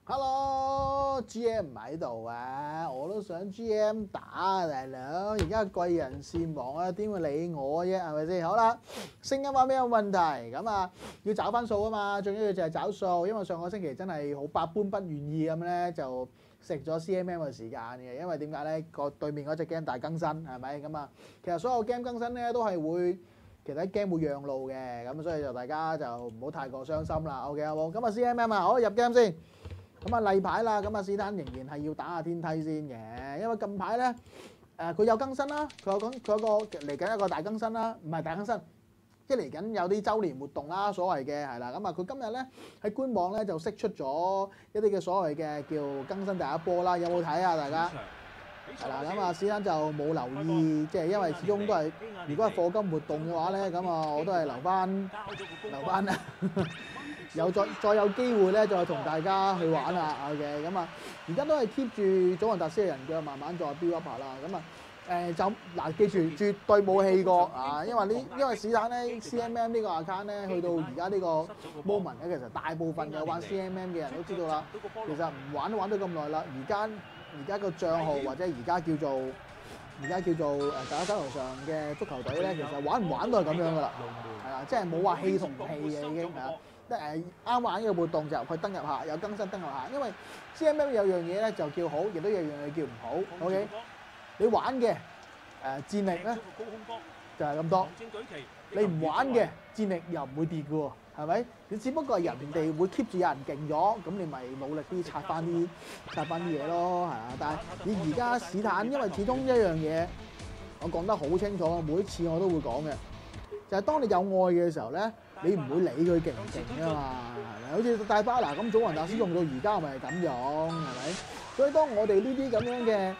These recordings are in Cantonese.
Hello，GM 唔喺度啊！我都想 GM 打啊，大佬！而家貴人善忘啊，點會理我啫？係咪先？好啦，聲音話咩有問題？咁啊，要找翻數啊嘛，最緊要就係找數，因為上個星期真係好百般不願意咁咧，就食咗 CMM 嘅時間嘅。因為點解咧？個對面嗰隻 game 大更新係咪？咁啊，其實所有 game 更新咧都係會。其實 game 會讓路嘅，咁所以就大家就唔好太過傷心啦。OK 好冇？咁啊 CMM 啊，好入 game 先。咁啊例牌啦，咁啊史丹仍然係要打下天梯先嘅，因為近排咧佢有更新啦，佢有個嚟緊一個大更新啦，唔係大更新，即係嚟緊有啲週年活動啦，所謂嘅係啦。咁啊佢今日咧喺官網咧就釋出咗一啲嘅所謂嘅叫更新第一波啦，有冇睇啊大家？係啦，咁啊史丹就冇留意，即係因為始終都係如果係課金活動嘅話咧，咁啊我都係留翻啊，有再有機會咧，再同大家去玩啦。OK， 咁啊而家都係 keep 住祖雲達斯嘅人腳，慢慢再 build up 下啦。咁啊就嗱記住絕對冇氣過啊，因為史丹咧 CMM 呢個 account 咧，去到而家呢個 moment 咧，其實大部分有玩 CMM 嘅人都知道啦，其實唔玩都玩咗咁耐啦，而家個賬號或者而家叫做大家手頭上嘅足球隊咧，其實玩唔玩都係咁樣噶啦，係啊，即係冇話氣同唔氣嘅已經係啊，即係啱玩嘅活動就入去登入下，有更新登入下，因為 CMM 有樣嘢咧就叫好，亦都有樣嘢叫唔好。OK， 你玩嘅戰力咧就係咁多，你唔玩嘅戰力又唔會跌嘅喎。係咪？你只不過係人哋會 keep 住有人勁咗，咁你咪努力啲刷翻啲嘢咯，係啊！但係你而家史坦，因為始終一樣嘢，我講得好清楚，每一次我都會講嘅，就係當你有愛嘅時候咧，你唔會理佢勁唔勁㗎嘛，係咪？好似大巴拿咁，祖雲達斯用到而家咪係咁樣，係咪？所以當我哋呢啲咁樣嘅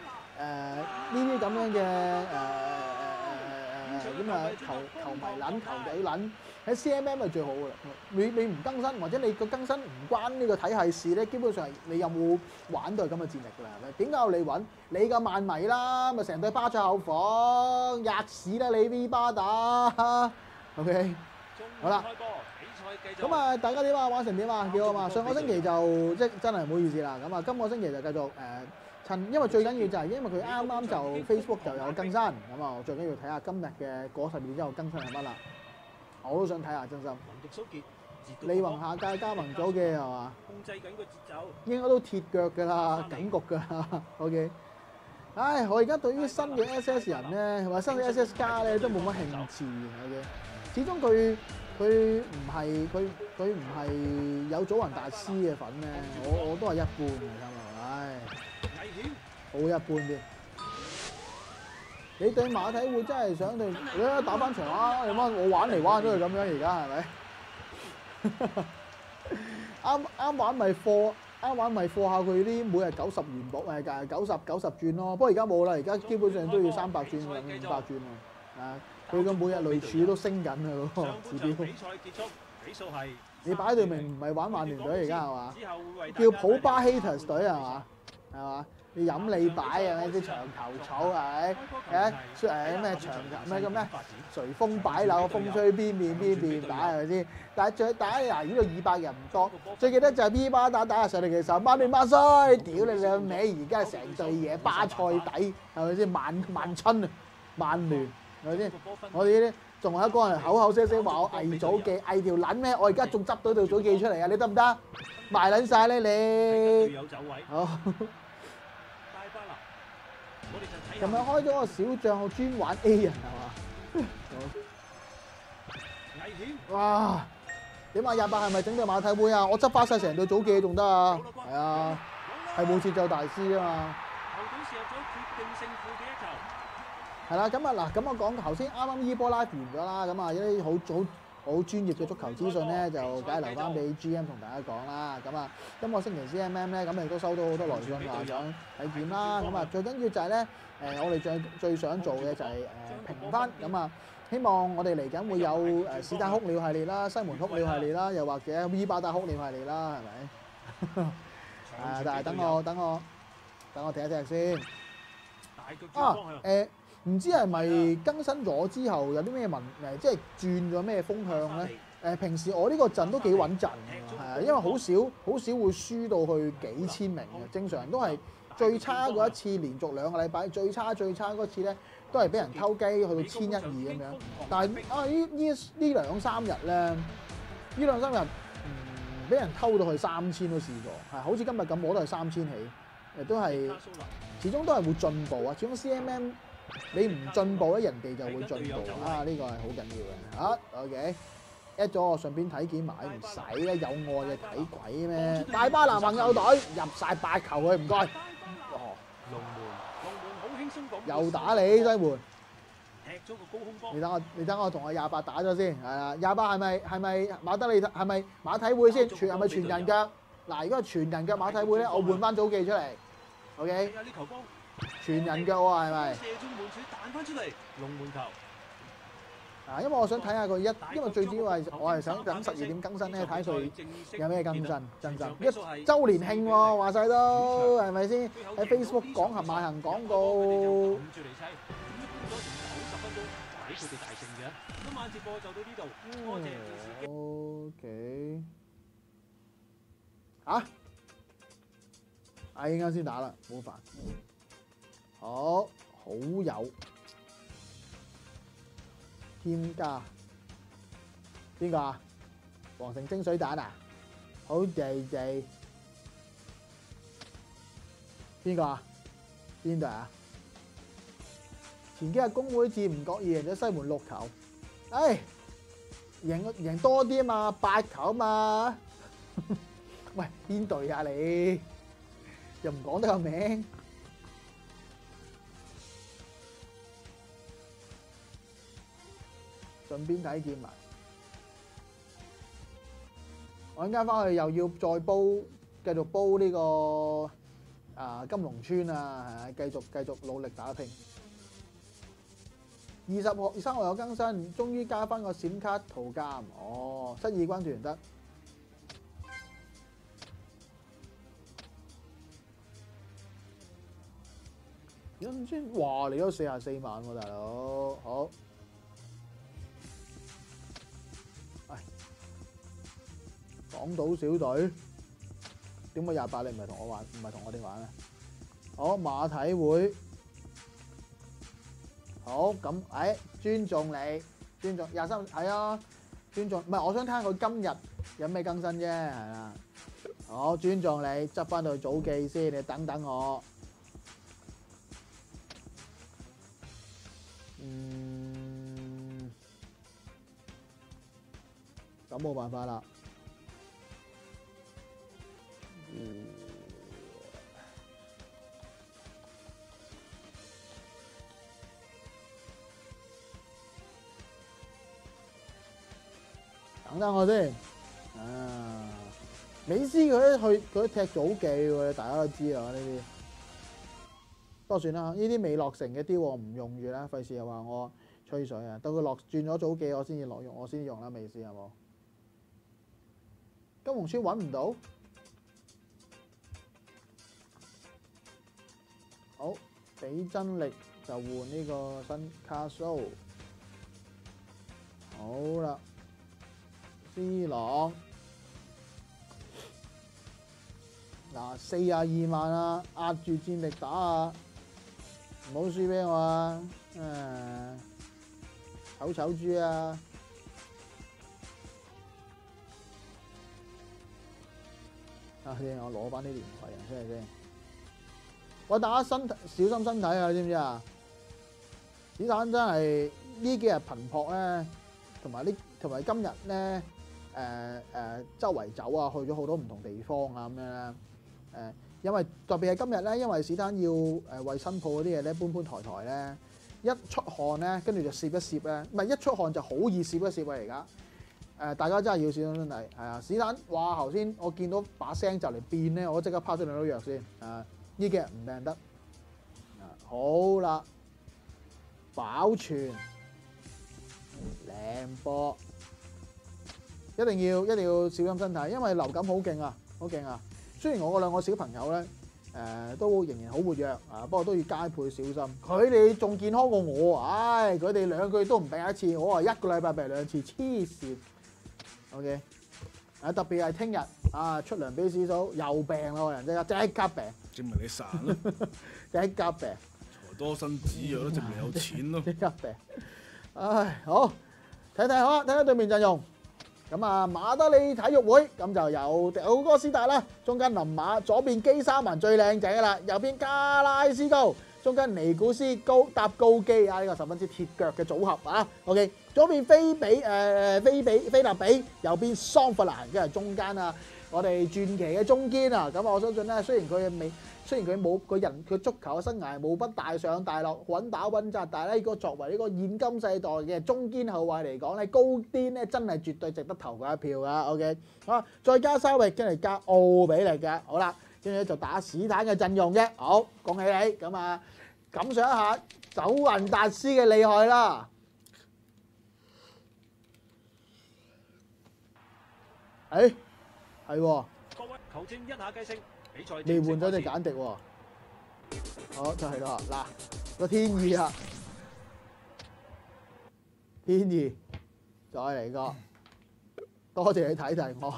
咁啊球迷撚球隊撚喺 CMM 係最好㗎啦。你唔更新或者你個更新唔關呢個體系事咧，基本上你有冇玩到係咁嘅戰力㗎啦？係咪？點解要你揾你嘅萬迷啦？咪成隊巴塞後防吔屎啦你 V 巴打 OK 好啦。咁啊，大家點啊？玩成點啊？幾好啊嘛！上個星期就真係唔好意思啦。咁啊，今個星期就繼續因為最緊要就係因為佢啱啱就 Facebook 就有更新，咁啊，我最緊要睇下今日嘅嗰10秒之後更新係乜啦。我都想睇下真心。利宏下屆加盟組嘅係嘛？控制緊個節奏。應該都鐵腳㗎啦，緊焗㗎啦。OK。唉，我而家對於新嘅 SS 人咧，或者新嘅 SS 加咧，都冇乜興致嘅。始終佢唔係有祖雲達斯嘅粉咧，我都係一般嘅啫嘛。唉。好一般啲，你對馬體會真係想對打翻場啊！你媽我玩嚟玩都係咁樣，而家係咪？啱玩咪貨下佢啲每日90元寶90轉咯。不過而家冇啦，而家基本上都要300轉500轉啊！佢個每日類柱都升緊啊嗰個指標。你擺對明唔係玩曼聯隊而家係嘛？叫普巴 Haters 隊係嘛？係嘛？你飲你擺啊！啲長頭草係咪？咩長頭咩叫咩？隨風擺柳，風吹邊面擺係咪先？但係最打嗱呢度200人唔多，最記得就係 B 巴打下上嚟嘅時候，孖亂孖衰，屌你兩尾！而家係成隊嘢巴塞底係咪先？萬春啊，曼聯係咪先？我哋呢啲仲有一個人口聲聲話我偽祖記，偽條撚咩？我而家仲執到條祖記出嚟啊！你得唔得？賣撚晒咧你！好。琴日開咗個小帳號專玩 A 人係嘛？哇！點啊？28係咪整對馬體會啊？我執翻晒成隊組記仲得啊？係啊，係冇節奏大師啊嘛。係啦，咁啊嗱，咁我講頭先啱啱依波 live 完咗啦，咁啊一啲好專業嘅足球資訊咧，就梗係留翻俾 GM 同大家講啦。咁啊，今個星期 CMM 咧，咁亦都收到好多來信話想體檢啦。咁啊，最緊要就係咧，我哋最想做嘅就係評分。咁啊，希望我哋嚟緊會有史丹哭鳥系列啦、西門哭鳥系列啦，又或者 V 巴打哭鳥系列啦，係咪？但係等我睇一睇先。啊唔知係咪更新咗之後有啲咩即係轉咗咩風向咧？ 平時我呢個陣都幾穩陣㗎，係啊，因為好少會輸到去幾千名嘅，正常都係最差嗰一次，連續2個禮拜最差嗰次咧，都係俾人偷雞去到1100咁樣。但係呢2、3日咧，呢2、3日俾人偷到去3000都試過，係好似今日咁，我都係3000起，都係始終都係會進步啊！始終 CMM 你唔進步咧，人哋就會進步啊！呢個係好緊要嘅。好 OK。at 咗我，順便體檢埋，唔使啦，有愛嘅睇鬼咩？大巴男朋友隊入晒8球佢，唔該。哦，又打你西門，你等我同我28打咗先，係啦，28係咪馬德里係咪馬體會先？係咪全人腳？嗱，如果係全人腳馬體會咧，我換翻祖記出嚟 ，OK？ 全人腳喎，係咪？因為我想睇下佢因為最主要係我係想等12點更新咧，睇佢有咩更新，真1週年慶喎，話晒都係咪先？喺 Facebook 講行賣行廣告。OK。嚇？依家先打啦，冇煩。好友。添加邊個啊？皇城蒸水蛋啊？好地地邊個啊？邊隊啊？前幾日公會戰唔覺意贏咗西門6球，贏多啲啊嘛，8球啊嘛。喂，邊隊啊你？又唔講得個名？順便體檢埋，我陣間翻去又要再繼續煲呢個金龍村啊，係繼續努力打拼。23號有更新，終於加翻個閃卡圖鑑，哦，失意軍團得。金村，哇！嚟咗44萬喎，大佬，好。港島小隊點解28你唔係同我玩，唔係同我哋玩啊？好，馬體會，好咁，尊重你，尊重23係啊，尊重，唔係我想睇下佢今日有咩更新啫，係啦。好，尊重你，執翻到早記先，你等等我。咁冇辦法啦。等等我先，美斯佢踢早記喎，大家都知啊呢啲。不過算啦，呢啲未落成嘅啲我唔用住啦，費事又話我吹水啊。到佢轉咗早記，我先至落用，我先用啦。美斯係冇？金龍村揾唔到。好，俾真力就換呢個新卡蘇。好啦。C 朗嗱42萬啊，壓住戰力打啊，唔好輸俾我啊！醜豬啊！先我攞翻啲年費啊，出嚟先。喂，大家小心身體啊，你知唔知啊？子彈真係呢幾日頻撲咧，同埋今日咧。周圍走啊，去咗好多唔同地方啊咁樣咧。因為特別係今日咧，因為史丹要為新鋪嗰啲嘢咧搬抬咧，一出汗咧，跟住就攝一攝咧，唔係一出汗就好易攝一攝啊！而家大家真係要小心身體，係啊！史丹，哇！頭先我見到把聲就嚟變咧，我即刻拋咗兩粒藥先。呢幾日唔病得。好啦，保存靚波。一定要小心身體，因為流感好勁啊，好勁啊！雖然我嗰2個小朋友咧，都仍然好活躍啊，不過都要加倍小心。佢哋仲健康過我，佢哋2個月都唔病一次，我話1個禮拜病2次，黐線。 OK， 啊特別係聽日啊出糧俾師嫂又病啦，個人即刻病。 證明你散咯， 即刻病。 財多身子弱都證明有錢咯。 即刻病。唉，好睇好啊，睇睇對面陣容。咁啊，馬德里體育會咁就有迪奧哥斯達啦，中間林馬，左邊基沙文最靚仔噶啦，右邊加拉斯高，中間尼古斯高搭高基啊，呢個十分之鐵腳嘅組合啊。OK， 左邊菲立比，右邊桑弗蘭，跟住中間啊，我哋傳奇嘅中堅啊。咁我相信咧，雖然佢冇個人佢足球嘅生涯冇不大上大落，穩打穩紮，但係咧，如果作為呢個現今世代嘅中堅後衞嚟講咧，高顛咧真係絕對值得投佢一票噶。OK， 好，再加沙域，跟住加奧比力嘅，好啦，跟住就打史坦嘅陣容啫。好，恭喜你咁啊，感想一下走雲達斯嘅厲害啦。誒，係喎。 各位球證一下計勝。 未換咗隻簡迪喎，好就係咯，嗱個天意啊，天意再嚟個，多謝你睇我，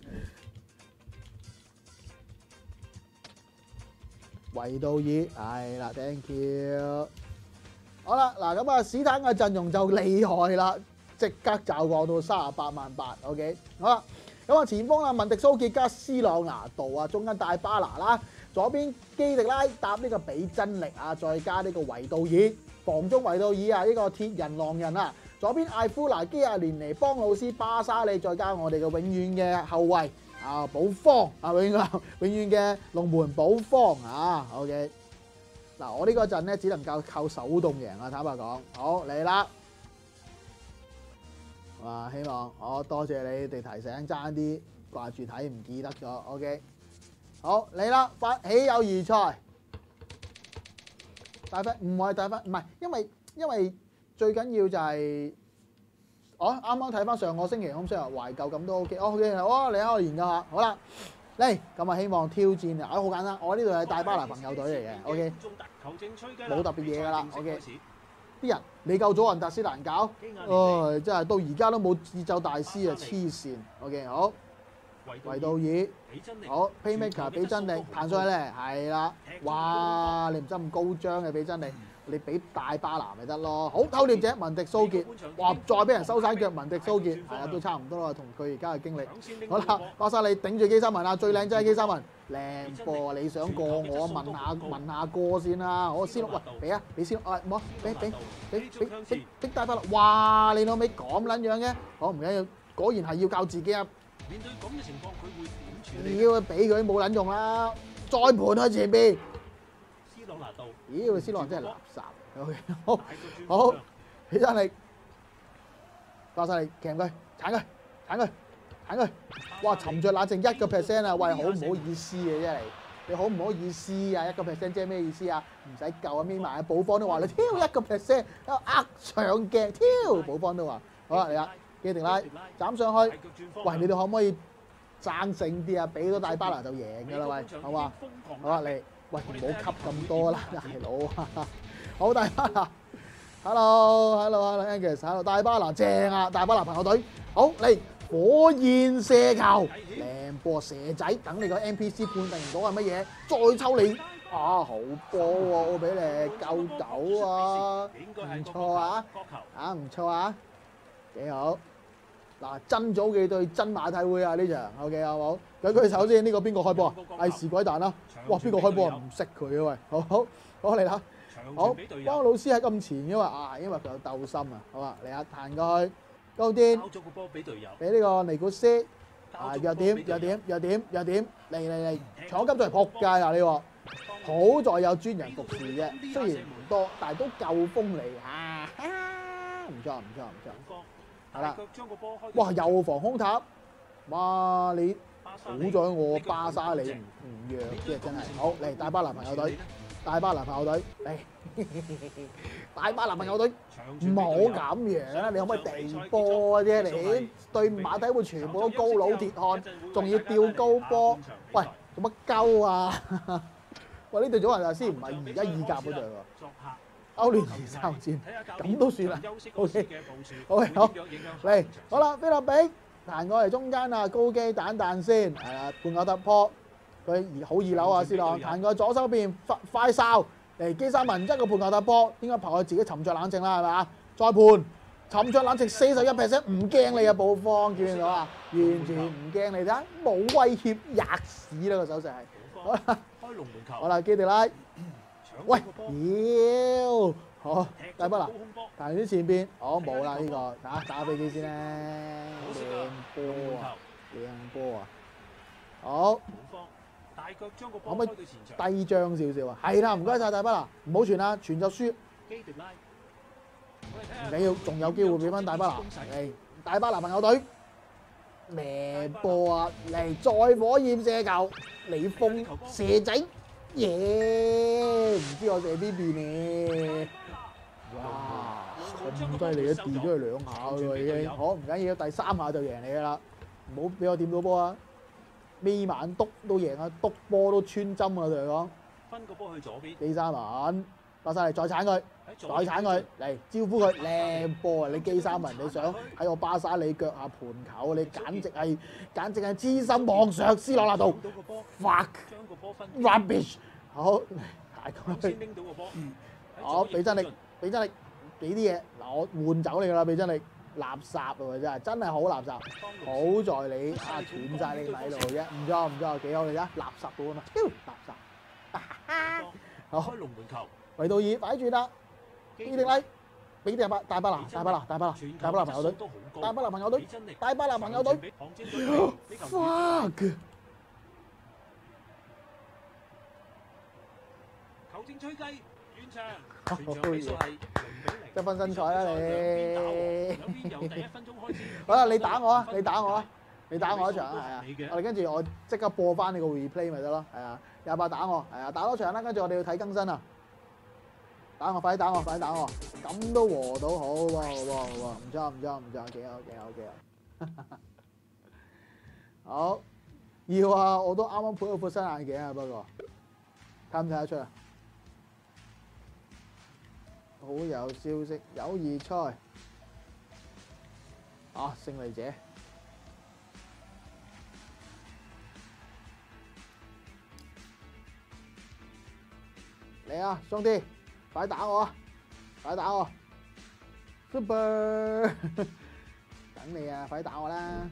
維道爾係啦 ，thank you， 好啦，嗱咁啊，史坦嘅陣容就厲害啦，即刻就降到388000 ，OK， 好啦。咁啊，前鋒啊，文迪蘇傑加斯朗拿度啊，中間大巴拿啦，左邊基迪拉搭呢個比真力啊，再加呢個維道爾，防中維道爾啊，呢個鐵人狼人啊，左邊艾夫拿基亞連尼邦魯斯巴沙利，再加我哋嘅永遠嘅後衞啊，保方啊，永遠嘅龍門保方啊 ，OK， 嗱我呢個陣咧只能夠靠手動贏啊，坦白講，好嚟啦。哇！希望我多謝你哋提醒，爭啲掛住睇唔記得咗。OK， 好嚟啦！發起友誼賽，大分唔係大分，唔係因為最緊要就係我啱啱睇翻上個星期咁，雖然懷舊咁都 OK。OK， 好啊，你喺度研究下。好啦，嚟咁啊，希望挑戰啊，好簡單。我呢度係大巴拿朋友隊嚟嘅。OK， 冇特別嘢㗎啦。OK。啲人你夠祖雲達斯難搞，真係到而家都冇節奏大師啊，黐線。OK， 好，維道爾，好 ，Playmaker 俾真力彈上去咧，係啦，哇！你唔使咁高張嘅俾真力，你俾大巴拿咪得咯。好，偷獵者文迪蘇傑，哇！再俾人收晒腳，文迪蘇傑係啊，都差唔多啦，同佢而家嘅經歷。好啦，巴沙利頂住基沙文啊，最靚仔係基沙文。靚波啊！你想過我問下歌先啦，我先喂俾啊，俾先，唔好俾大巴拿，哇！你老味咁撚樣嘅，好唔緊要，果然係要靠自己啊！ 面對咁嘅情況，佢會點處理？ 妖，俾佢冇撚用啦，再盤喺前邊。 斯朗拿度， 妖，斯朗真係垃圾。好，好，起身力，巴沙利騎佢，鏟佢。哇！沉着冷靜1%啊！喂，好唔好意思嘅啫你好唔好意思啊？1%即係咩意思啊？唔使救啊！搣埋啊！保方都話你挑1%，喺度呃上鏡挑，保方都話好啦嚟啦，基迪拉斬上去。喂，你哋可唔可以爭勝啲啊？俾到大巴拿就贏㗎啦喂，好嘛？好啦嚟，喂唔好吸咁多啦，大佬。好大巴拿 ，hello，Angus，hello 大巴拿正啊！大巴拿朋友隊，好嚟。火焰射球，靚波射仔，等你個 NPC 判定唔到係乜嘢，再抽你啊！好波喎，我俾你救狗啊，唔錯啊，唔錯啊，幾好。嗱，真祖記對真馬體會啊呢場 ，OK 好唔好？舉手先，呢個邊個開波啊？係是鬼蛋啦！哇，邊個開波啊？唔識佢啊喂，好嚟啦，好，幫老師喺咁前嘅嘛因為佢有鬥心啊，好啊，嚟啊，彈過去。高啲，俾呢個尼古斯，弱點，嚟，搶金就係撲街啦呢個，好在有專人服侍啫，雖然唔多，但係都夠鋒利啊，唔錯，係啦，哇又防空塔，哇你好在我巴沙利唔弱啫真係，好嚟大巴拿朋友隊嚟。大巴拿朋友隊唔好咁樣啦，你可唔可以地波啫？你對馬體會全部都高佬鐵漢，仲要吊高波，喂做乜鳩啊？喂呢隊祖雲達斯唔係而家意甲嗰隊喎，歐聯3戰咁都算啦。OK，好嚟好啦，菲立比彈過嚟中間啊，高基彈彈先，係啦，半球突破，佢好二樓啊，C朗彈過左手邊快哨嚟基沙文一個半球突破，應該憑佢自己沉着冷靜啦，係咪啊？再判沉着冷靜41%，唔驚你啊，布方見唔見到啊？完全唔驚你睇，冇威脅，吔屎啦個手勢係。好啦， 開龍門球。 好啦，基迪拉，喂， 搶個波， 妖，好， 踢咗個大不啦高。空波。 彈啲前邊，哦冇啦呢個，打飛機先咧， 可惜啊， 靚龍門波啊， 球。 靚波啊，好本方大腳將個可唔可以波開到前場。 低張少少啊，係啦，唔該晒大不啦，唔好傳啦，傳就輸， 基迪拉。 唔緊要，仲有機會俾翻大不啦，嚟大不啦朋友隊，咩波啊，嚟再火焰射球，李峰射仔，耶，唔知我射邊邊咧。哇！咁犀利嘅，跌咗佢兩下喎已經。好唔緊要，第三下就贏你噶啦，唔好俾我掂到波啊！眯眼篤都贏啊，篤波都穿針啊！同你講， 分個波去左邊。 基沙文落晒嚟，再鏟佢，再鏟佢，嚟招呼佢，靚波啊！你基沙文，你想喺我巴沙里腳下盤球，你簡直係痴心妄想，斯朗拿度到個波， ，fuck 將個波分。 rubbish，好，大概先拎到個波。 好俾真力。俾真力，俾啲嘢嗱，我換走你㗎啦！俾真力，垃圾啊！真係好垃圾。好在你斷晒你米路啫，唔錯唔錯，幾好你睇，垃圾到啊嘛，垃圾。好， 開龍門球。 維杜爾擺住啦，基迪拉，俾啲大巴拿朋友隊，大巴拿朋友隊，大巴拿朋友隊 ，fuck！ 球證吹雞，完場。 好全場比數係0-0。 一分身彩啦你。 兩邊由第1分鐘開始。 好啦，你打我啊！你打我一場啊，係啊！我哋跟住我即刻播翻你個 replay 咪得咯，係啊！28打我，係啊！打多場啦，跟住我哋要睇更新啊！打我，快啲打我，咁都和到，好喎，唔錯，幾好。好，要啊！我都啱啱配咗副新眼鏡啊，不過睇唔睇得出啊？好有消息，友誼賽啊，勝利者嚟啊，兄弟，快打我啊！〜Super， 等你啊，快打我啦！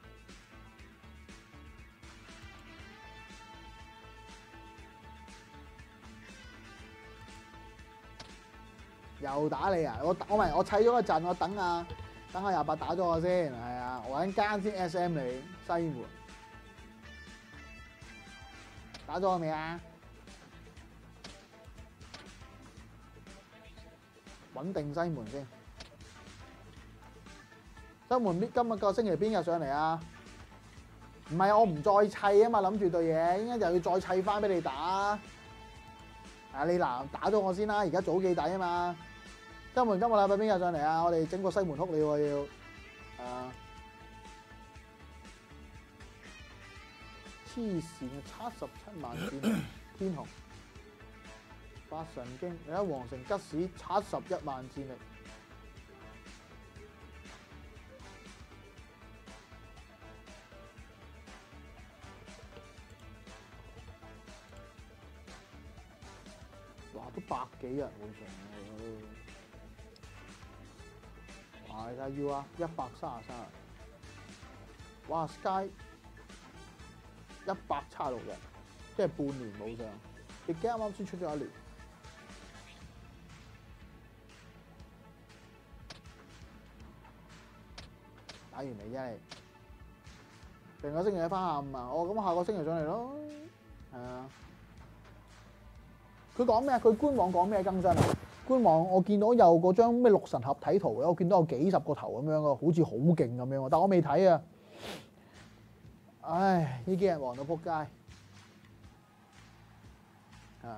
又打你啊！我砌咗一陣，我等下28打咗我先，係啊，我陣間先 SM 你西門，打咗我未啊？穩定西門先，西門今日個星期邊日上嚟啊？唔係我唔再砌啊嘛，諗住對嘢，應該又要再砌翻俾你打。啊，你嗱打咗我先啦，而家早記底啊嘛。西門今個禮拜邊日上嚟啊？我哋整個西門哭你喎要，黐線嘅77萬戰力天虹，發神經！你睇皇城吉士71萬戰力，哇都100幾人會場喎。哇！你睇要啊，133，哇 Sky 176人，即係半年冇上，亦啱啱先出咗1年。打完未啫？你成個星期一翻下午啊？哦，咁下個星期上嚟咯。係啊。佢講咩啊？佢官網講咩更新啊？官網我見到有嗰張咩六神合體圖嘅，我見到有幾十個頭咁樣嘅，好似好勁咁樣喎，但我未睇啊。唉，呢幾日忙到撲街。啊！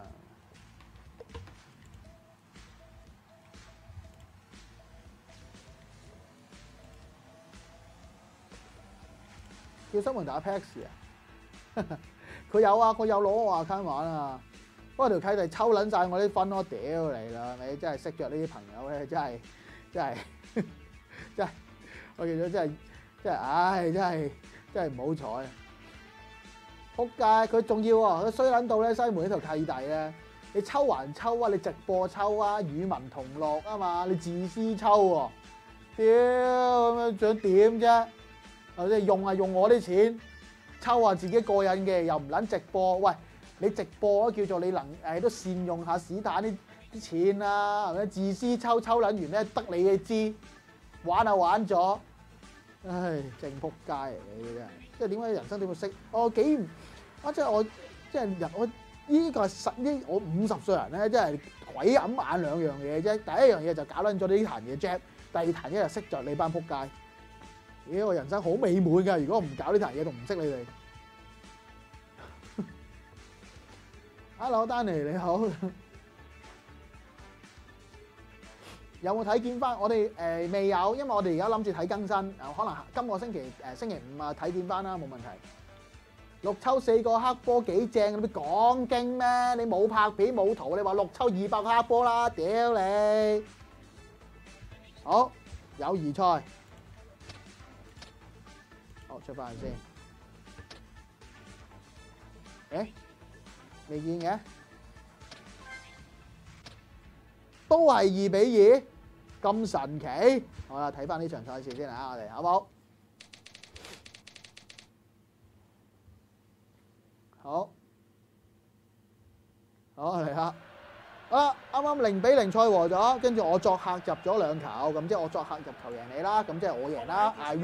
叫新門打 PAX 啊！佢有啊，佢有攞我 account 玩啊！不過條契弟抽撚晒我啲分咯，屌你啦！你真係識着呢啲朋友咧，真係，我見到真係真係唉，真係唔好彩。仆街，佢仲要喎，佢衰撚到咧，西門呢條契弟咧，你抽還抽啊，你直播抽啊，與民同樂啊嘛，你自私抽喎，屌咁樣想點啫？或者用我啲錢，抽下自己過癮嘅，又唔撚直播，喂，你直播叫做你都善用下史坦啲錢啦，係咪？自私抽撚完咧，得你嘅知，玩咗，唉，正仆街嚟嘅真係。即係點解人生點會識？我幾唔啊！即係我即係人，我呢個係呢我50歲人咧，真係鬼揞眼兩樣嘢啫。第一樣嘢就搞撚咗呢壇嘢 Jab，第二壇嘢就識着你班仆街。咦！我人生好美滿㗎，如果唔搞呢壇嘢，就唔識你哋。Hello， 丹尼你好，有冇睇見翻？我哋未有，因為我哋而家諗住睇更新，可能今個星期星期五啊睇見翻啦，冇問題。6抽4個黑波幾正，你講經咩？你冇拍片冇圖，你話6抽200個黑波啦，屌你！好，友誼賽，好出翻去先。誒，未見嘅，都係2比2，咁神奇。好啦，睇翻呢場賽事先啊，我哋好冇？好嚟啦！啱啱0比0賽和咗，跟住我作客入咗2球，咁即係我作客入球贏你啦，咁即係我贏啦 ，I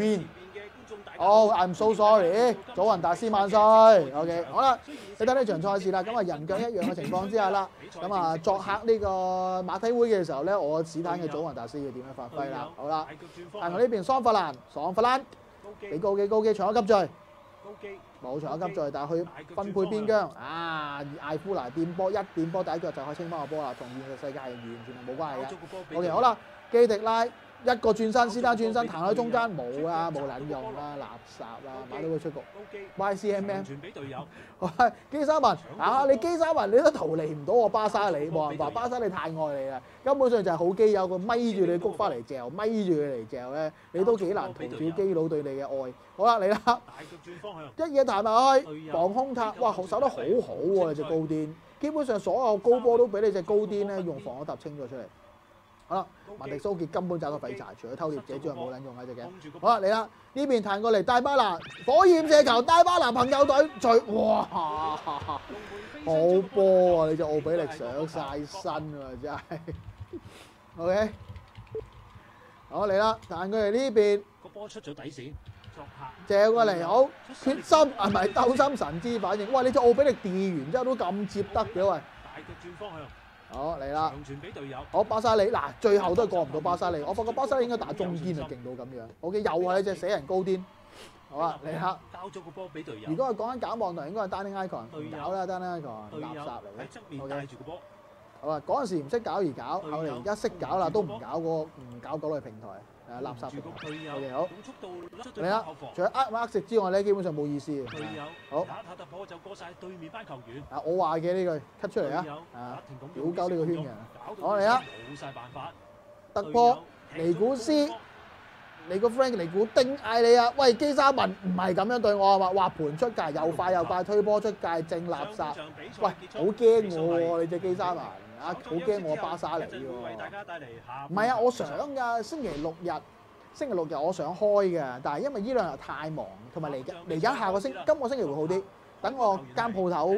win。I'm so sorry， 祖雲達斯萬歲。OK， 好啦，睇睇呢場賽事啦，咁啊人腳一樣嘅情況之下啦，咁啊作客呢個馬體會嘅時候咧，我史坦嘅祖雲達斯要點樣發揮啦？好啦，但係我呢邊桑弗蘭，俾高基搶咗急罪。冇搶咗急罪，但係佢分配邊疆啊！艾夫拿掂波，一掂波第一腳就可以清翻個波啦，同現實世界係完全係冇關係嘅。OK， 好啦，基迪拉一個轉身，斯丹轉身彈喺中間，冇啊，冇撚用啦，垃圾啦，買到佢出局。YCMM， 基沙文啊！你基沙文你都逃離唔到我巴沙里，冇辦法，巴沙里太愛你啦，根本上就係好基友，佢咪住你谷翻嚟嚼，咪住佢嚟嚼咧，你都幾難逃脫基佬對你嘅愛。好啦，嚟啦！一嘢彈埋去，防空塔，哇！守得好好喎，你隻高顛，基本上所有高波都俾你隻高顛咧用防空塔清咗出嚟。好啦，文迪蘇傑根本就係個廢柴，除咗偷獵者之外冇撚用啊隻嘅。好啦，嚟啦，呢邊彈過嚟，戴巴拿火焰射球，戴巴拿朋友隊哇！好波啊！你隻奧比力上晒身啊，真係。OK， 好嚟啦，彈過嚟呢邊， 個波出咗底線，作客借過嚟好決心係咪鬥心神之反應？喂，你隻奧比力電完之後都咁接得嘅喂！ 大腳轉方向。 好嚟啦！ 長傳俾隊友。 好巴沙里嗱，最後都係過唔到巴沙里。我發覺巴沙里應該打中堅啊，勁到咁樣。OK， 又係你隻死人高顛。好啦，嚟啦！ 交咗個波俾隊友。 如果係講緊搞網台，應該係 Danny Icon 唔搞啦 ，Danny Icon 垃圾嚟嘅。 喺側面帶住個波。 好啦，嗰陣時唔識搞而搞，後嚟而家識搞啦，都唔搞嗰類平台。垃圾平台。OK， 好。嚟啦！除咗呃食之外咧，基本上冇意思嘅。好。 打突破就過曬對面班球員。 啊，我話嘅呢句 cut 出嚟啊！啊，屌鳩呢個圈嘅。好嚟啦！ 冇曬辦法。 突破尼古斯，你個 friend 尼古丁嗌你啊！喂，基沙文唔係咁樣對我啊嘛，滑盤出界又快推波出界，正垃圾。喂，好驚我喎！你隻基沙文啊，好驚我巴沙嚟喎。唔係啊，我想㗎，星期六日我想開嘅，但係因為呢兩日太忙，同埋嚟緊今個星期會好啲。等我間鋪頭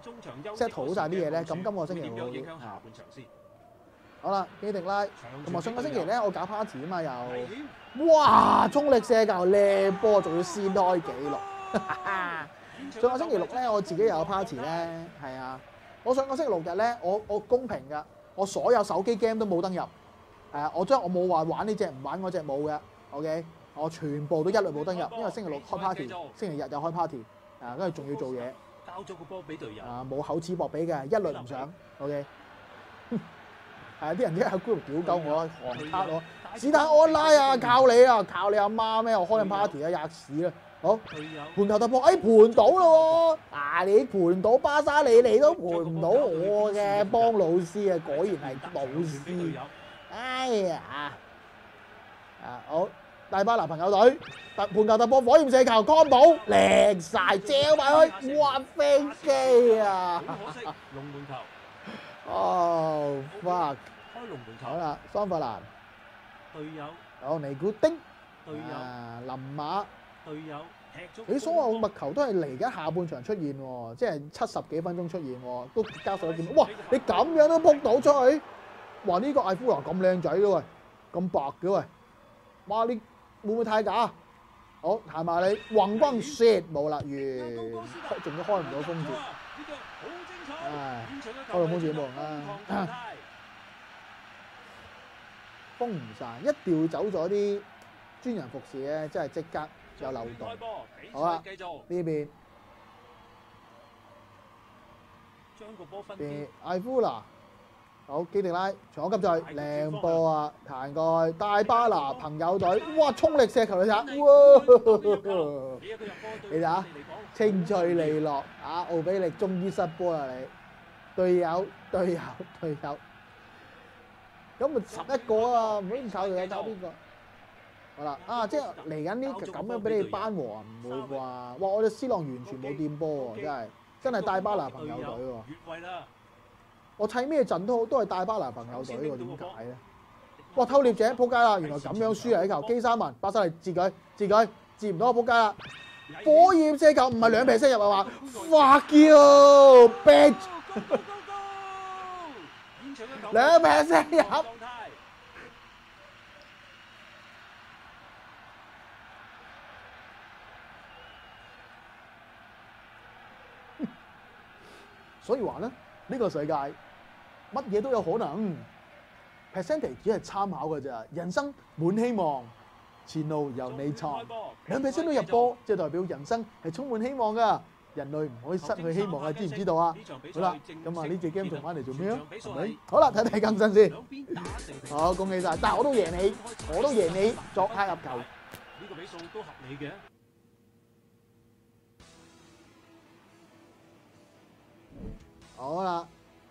set 好晒啲嘢咧，咁今個星期會好啲。好啦，基迪拉，同埋上個星期咧我搞 party 啊嘛又，哇！衝力射球靚波，仲要先開紀錄。上個星期六咧我自己又有 party 咧，係啊，我上個星期六日咧我公平㗎，我所有手機 game 都冇登入。我冇話玩呢隻唔玩嗰隻冇嘅 ，OK， 我全部都一律冇登入，因為星期六開 party， 星期日又開 party， 跟住仲要做嘢。 交咗個波俾隊友。冇口齒薄比嘅，一律唔上 ，OK。啲人一喺 group 屌鳩我，韓卡我，史坦安拉啊，靠你啊，靠你阿媽咩？我開緊 party 啊，吔屎啦！好，盤球突破，盤到咯喎！你盤到巴沙里，你都盤唔到我嘅幫老師啊，果然係老師。哎呀，好大巴拿朋友隊盤球突破火焰射球，康寶靚晒，嚼埋去，哇飛機啊！ 好可惜，龍門球。 哦 fuck！ 開龍門球。 好啦，桑佛蘭， 隊友。 有尼古丁， 隊友。 林馬。 隊友踢足。 你所有物球都係嚟緊下半場出現喎，即係70幾分鐘出現喎，都交手見到。哇！你咁樣都撲到出去，哇！呢個艾夫拿咁靚仔嘅喂，咁白嘅喂，哇！你會唔會太假？好行埋你，橫轟射冇啦，完，仲要開唔到風節。唉，開到風節冇用啦，封唔晒，一調走咗啲專人服侍咧，真係即刻有漏洞。好啦，呢邊艾夫拿，好基迪拉長急掣，靚波啊，彈過去，大巴拿朋友隊，哇！衝力射球你睇，哇！你睇下，清脆利落啊！奧比力終於失波啦你，隊友，咁咪11個啊，唔可以靠佢靠邊個？好啦，即係嚟緊呢咁樣俾你扳和啊，唔會啩？哇！我哋 C 朗完全冇掂波喎，真係大巴拿朋友隊喎。我砌咩陣都係大巴拿朋友隊喎，點解咧？哇！偷獵者撲街啦！原來咁樣輸啊！呢球基沙文巴沙利自舉，接唔到我撲街啦！火焰射球唔係2%入啊嘛 ！Fuck you, bitch！ 2%入。所以話咧，呢個世界乜嘢都有可能 ，percentage 只係參考㗎咋。人生滿希望，前路由你創，2%都入波，即係代表人生係充滿希望㗎。人類唔可以失去希望啊！知唔知道啊？好啦，咁啊呢隻 game 同翻嚟做咩啊？係咪？好啦，睇睇更新先。好，恭喜晒！但係我都贏你，作客入球。 呢個比數都合理嘅。 好啦，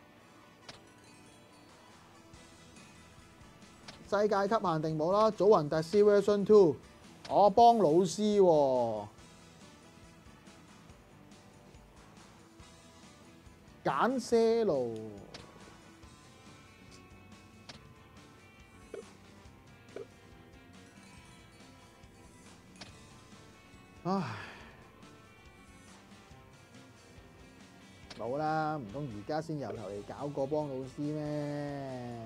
世界級限定帽啦，祖雲達斯 Version 2，我幫老師喎，簡些路，唉。冇啦，唔通而家先由頭嚟搞個幫老師咩？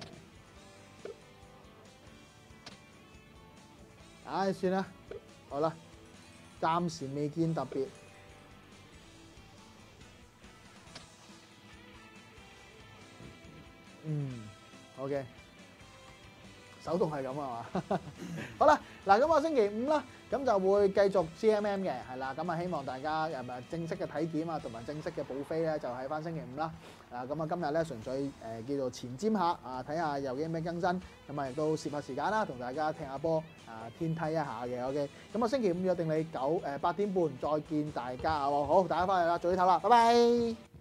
唉，算啦，好啦，暫時未見特別。OK，手動係咁啊嘛。好啦，嗱咁啊星期五啦。咁就會繼續 GMM 嘅，係啦，咁啊希望大家正式嘅體檢啊，同埋正式嘅補飛咧，就喺翻星期五啦。咁啊今日咧純粹叫做前瞻下啊，睇下有啲咩更新，咁啊亦都攝下時間啦，同大家踢下波天梯一下嘅 OK。咁啊星期五約定你8點半再見大家啊，好，大家翻嚟啦，早啲唞啦，拜拜。